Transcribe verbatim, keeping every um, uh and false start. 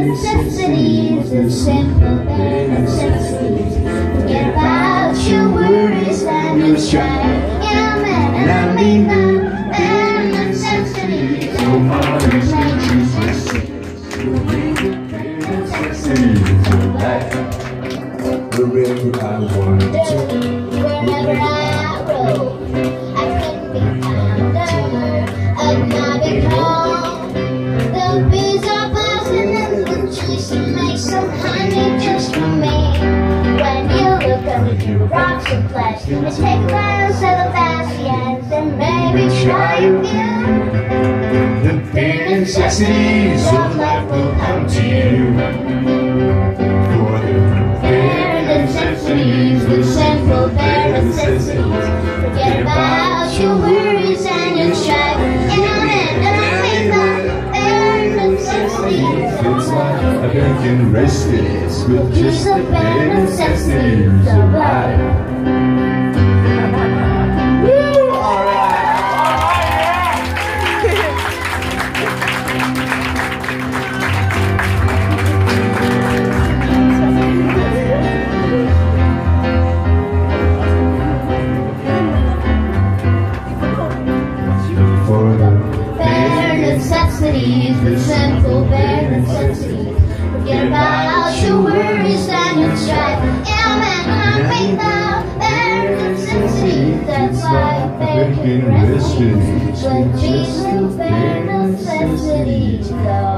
necessities, the simple bare necessities. Forget about your worries and your strife. Yeah, man, and I mean the bare necessities. So far as nature's necessities of life. Wherever I want to, wherever I roam, I can be founder of my big home. The bees are buzzing and the trees to make some honey just for me. When you look under your rocks and flesh, let's take a glance at the bastions and maybe try a few. The bare necessities of life will come to you. For the bare necessities, the simple bare necessities. Forget about your worries and your strife. And I'm in, and I'm in the bare necessities of life. I've been getting restless with just the bare necessities of life. Woo! Alright! For the bare necessities, the simple bare necessities. Forget about your worries and your strife. Yeah, man, I mean the bare necessities. That's why they can rescue. But these are bare necessities, though.